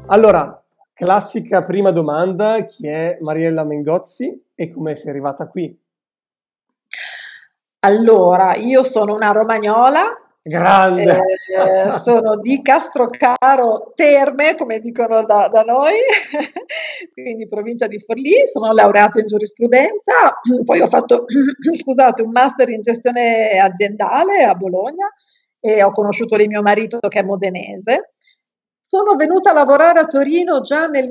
Allora, classica prima domanda, chi è Mariella Mengozzi e come sei arrivata qui? Allora, io sono una romagnola, Grande! sono di Castrocaro Terme, come dicono da noi, quindi provincia di Forlì, sono laureata in giurisprudenza, poi ho fatto, scusate, un master in gestione aziendale a Bologna e ho conosciuto lì mio marito che è modenese. Sono venuta a lavorare a Torino già nel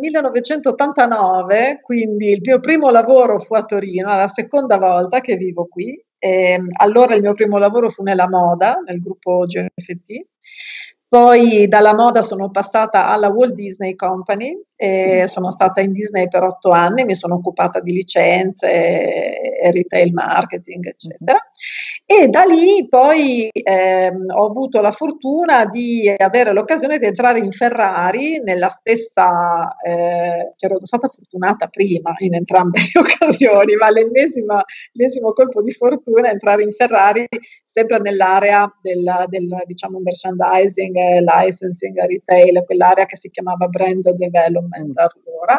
1989, quindi il mio primo lavoro fu a Torino, è la seconda volta che vivo qui. Allora il mio primo lavoro fu nella moda, nel gruppo GFT. Poi dalla moda sono passata alla Walt Disney Company e sono stata in Disney per 8 anni, mi sono occupata di licenze e retail marketing, eccetera. E da lì poi ho avuto la fortuna di avere l'occasione di entrare in Ferrari nella stessa, c'ero stata fortunata prima in entrambe le occasioni, ma l'ennesimo colpo di fortuna è entrare in Ferrari sempre nell'area diciamo merchandising, licensing, retail, quell'area che si chiamava brand development allora.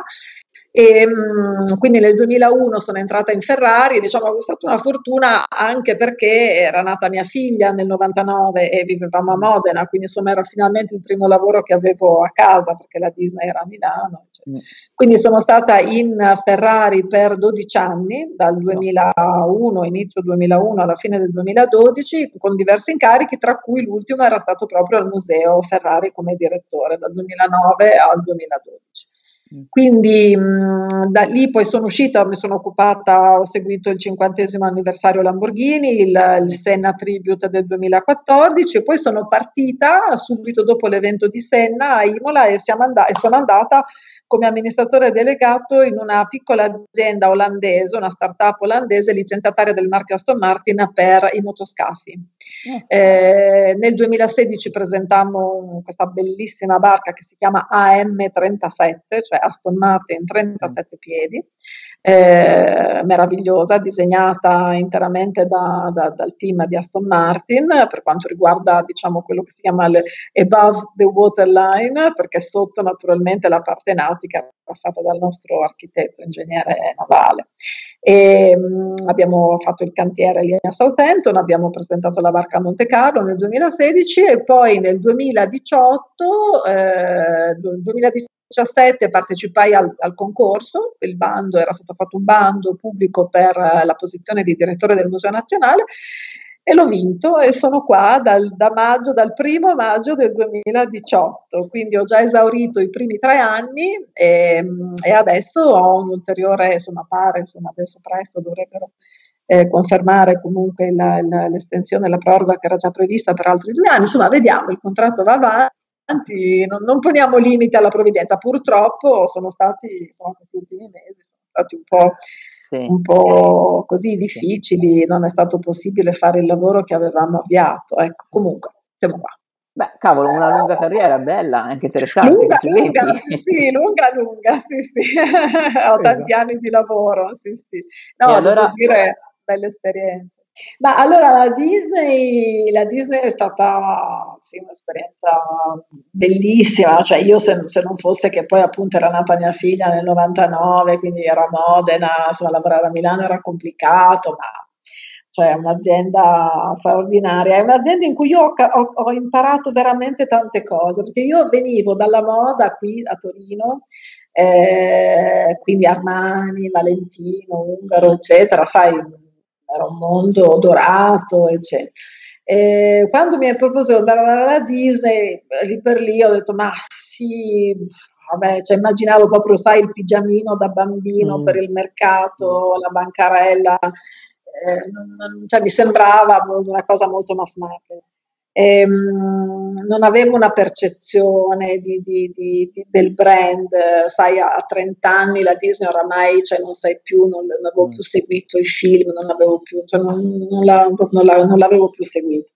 Quindi nel 2001 sono entrata in Ferrari, diciamo che è stata una fortuna anche perché era nata mia figlia nel 99 e vivevamo a Modena, quindi insomma era finalmente il primo lavoro che avevo a casa perché la Disney era a Milano, eccetera. Quindi sono stata in Ferrari per 12 anni, dal 2001, inizio 2001 alla fine del 2012, con diversi incarichi, tra cui l'ultimo era stato proprio al Museo Ferrari come direttore, dal 2009 al 2012. Quindi da lì poi sono uscita, mi sono occupata, ho seguito il 50° anniversario Lamborghini, il Senna Tribute del 2014 e poi sono partita subito dopo l'evento di Senna a Imola e sono andata come amministratore delegato in una piccola azienda olandese, una startup olandese licenziataria del marchio Aston Martin per i motoscafi. Nel 2016 presentammo questa bellissima barca che si chiama AM37, cioè Aston Martin 37 piedi, meravigliosa, disegnata interamente dal team di Aston Martin per quanto riguarda diciamo quello che si chiama above the waterline, perché sotto naturalmente la parte nautica era fatta dal nostro architetto ingegnere navale. Abbiamo fatto il cantiere lì a Southampton, abbiamo presentato la barca a Monte Carlo nel 2016 e poi nel 2017 partecipai al concorso, il bando era stato fatto un bando pubblico per la posizione di direttore del Museo Nazionale e l'ho vinto e sono qua dal 1° maggio del 2018, quindi ho già esaurito i primi 3 anni e adesso ho un ulteriore, insomma pare, insomma adesso presto dovrebbero confermare comunque l'estensione, la proroga che era già prevista per altri 2 anni, insomma vediamo, il contratto va avanti, non poniamo limiti alla provvidenza, purtroppo sono questi ultimi mesi, sono stati un po' così difficili, non è stato possibile fare il lavoro che avevamo avviato, ecco, comunque siamo qua. Beh, cavolo, una lunga carriera, bella, anche interessante, Lunga, complimenti. sì, lunga, sì, sì. Ho tanti Esatto. anni di lavoro, sì, sì. E No, devo allora, dire, belle esperienze. Ma allora la Disney è stata sì, un'esperienza bellissima, cioè io se non fosse che poi appunto era nata mia figlia nel 99, quindi ero a Modena, insomma lavorare a Milano era complicato, ma cioè è un'azienda straordinaria, è un'azienda in cui io ho imparato veramente tante cose, perché io venivo dalla moda qui a Torino, quindi Armani, Valentino, Ungaro, eccetera, sai, era un mondo dorato, eccetera. Quando mi è proposto di andare a lavorare alla Disney, lì per lì ho detto, ma sì, vabbè, cioè immaginavo proprio, sai, il pigiamino da bambino per il mercato, la bancarella, cioè mi sembrava una cosa molto mass market. Non avevo una percezione del brand, sai, a 30 anni la Disney oramai, cioè, non sai più, non avevo più seguito i film, non avevo più, cioè, non l'avevo più seguito.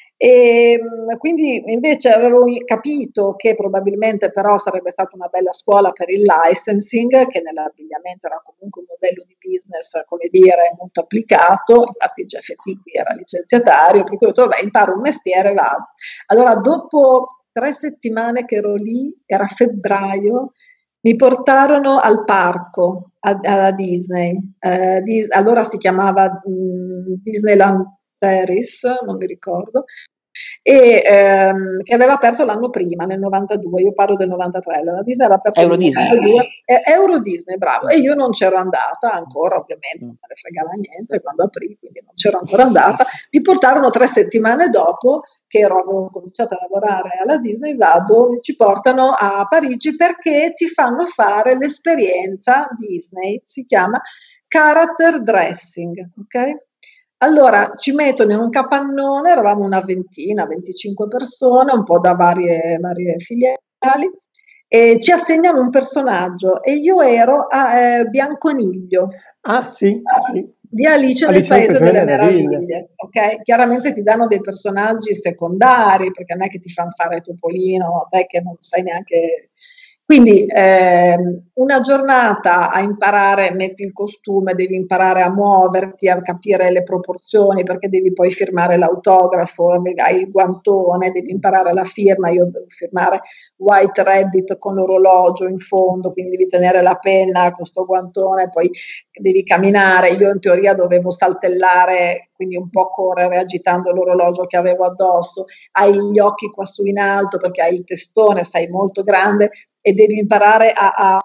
Quindi invece avevo capito che probabilmente però sarebbe stata una bella scuola per il licensing, che nell'abbigliamento era comunque un modello di business, come dire, molto applicato, infatti il GFT qui era licenziatario, per cui ho detto, vabbè, imparo un mestiere e vado. Allora, dopo 3 settimane che ero lì, era febbraio, mi portarono al parco, alla Disney. Allora si chiamava Disneyland Paris, non mi ricordo, e che aveva aperto l'anno prima, nel 92, io parlo del 93, la Disney aveva aperto Euro nel Disney. 92, Euro Disney, bravo, e io non c'ero andata ancora, ovviamente, non me ne fregava niente quando aprì, quindi non c'ero ancora andata. Mi portarono 3 settimane dopo che avevo cominciato a lavorare alla Disney, ci portano a Parigi perché ti fanno fare l'esperienza Disney, si chiama character dressing, ok? Allora ci mettono in un capannone, eravamo una ventina, 25 persone, un po' da varie filiali, e ci assegnano un personaggio e io ero a Bianconiglio. Ah, sì, sì. Di Alice nel Alice nel Paese Paese delle delle Meraviglie, ok? Chiaramente ti danno dei personaggi secondari, perché non è che ti fanno fare Topolino, te che non sai neanche. Quindi una giornata a imparare, metti il costume, devi imparare a muoverti, a capire le proporzioni, perché devi poi firmare l'autografo, hai il guantone, devi imparare la firma, io devo firmare White Rabbit con l'orologio in fondo, quindi devi tenere la penna con sto guantone, poi devi camminare, io in teoria dovevo saltellare, quindi un po' correre agitando l'orologio che avevo addosso, hai gli occhi qua su in alto perché hai il testone, sei molto grande e devi imparare a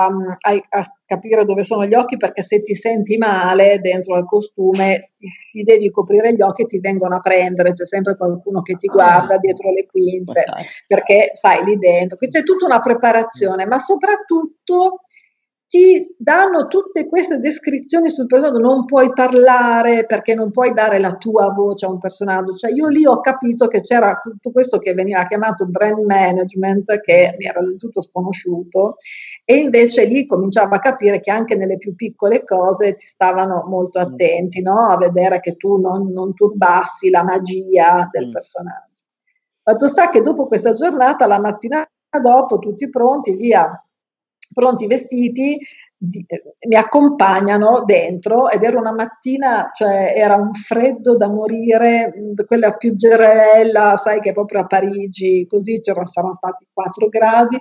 capire dove sono gli occhi, perché se ti senti male dentro al costume ti devi coprire gli occhi e ti vengono a prendere, c'è sempre qualcuno che ti guarda dietro le quinte, perché sai lì dentro, qui c'è tutta una preparazione, ma soprattutto ti danno tutte queste descrizioni sul personaggio, non puoi parlare perché non puoi dare la tua voce a un personaggio, cioè io lì ho capito che c'era tutto questo che veniva chiamato brand management, che mi era del tutto sconosciuto, e invece lì cominciavo a capire che anche nelle più piccole cose ti stavano molto attenti, no? A vedere che tu non turbassi la magia del personaggio. Fatto sta che dopo questa giornata, la mattina dopo, tutti pronti, via, pronti vestiti, mi accompagnano dentro ed era una mattina, cioè era un freddo da morire, quella pioggerella, sai che proprio a Parigi così saranno stati 4 gradi,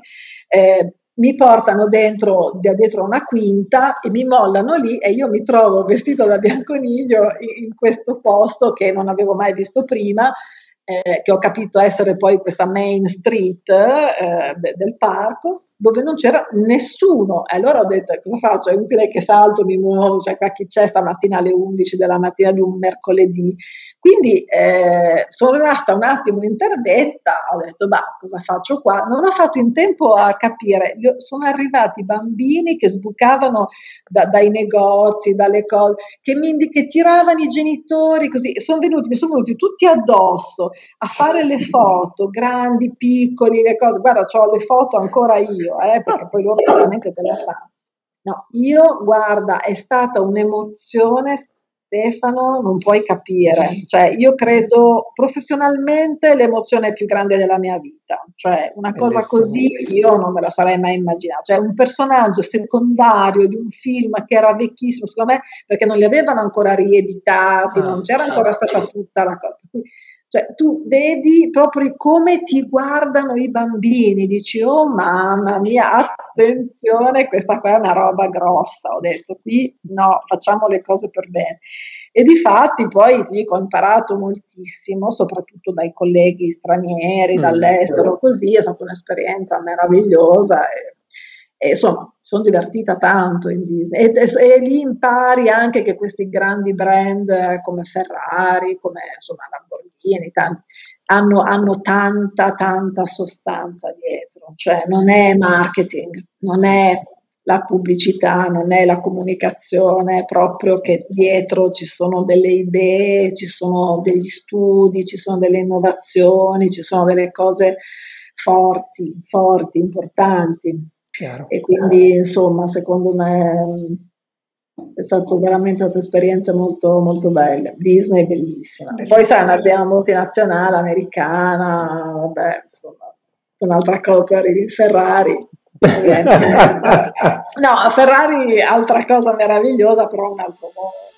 mi portano dentro una quinta e mi mollano lì e io mi trovo vestita da Bianconiglio in questo posto che non avevo mai visto prima, che ho capito essere poi questa Main Street del parco, dove non c'era nessuno. E allora ho detto, cosa faccio? È inutile che salto, mi muovo, cioè qua chi c'è stamattina alle 11 della mattina di un mercoledì? Quindi sono rimasta un attimo interdetta, ho detto, cosa faccio qua? Non ho fatto in tempo a capire, sono arrivati bambini che sbucavano dai negozi, dalle cose, che tiravano i genitori, così, mi sono venuti tutti addosso a fare le foto, grandi, piccoli, le cose, guarda, ho le foto ancora io, perché poi loro chiaramente te le fanno. No, guarda, è stata un'emozione, Stefano, non puoi capire, cioè io credo professionalmente l'emozione più grande della mia vita, cioè una cosa così io non me la sarei mai immaginata, cioè un personaggio secondario di un film che era vecchissimo, secondo me, perché non li avevano ancora rieditati, non c'era ancora stata tutta la cosa. Cioè, tu vedi proprio come ti guardano i bambini, dici, oh mamma mia, attenzione, questa qua è una roba grossa, ho detto, qui no, facciamo le cose per bene. E difatti poi dico, ho imparato moltissimo, soprattutto dai colleghi stranieri, dall'estero, così, è stata un'esperienza meravigliosa e insomma, sono divertita tanto in Disney e lì impari anche che questi grandi brand come Ferrari, come insomma Lamborghini, hanno tanta sostanza dietro, cioè non è marketing, non è la pubblicità, non è la comunicazione, è proprio che dietro ci sono delle idee, ci sono degli studi, ci sono delle innovazioni, ci sono delle cose forti, importanti. Chiaro. E quindi insomma secondo me è stato veramente un'esperienza molto, molto bella. Disney è bellissima. Poi sai, un'azienda multinazionale americana, vabbè, insomma, un'altra cosa, arrivi in Ferrari. No, Ferrari altra cosa meravigliosa, però un altro modo.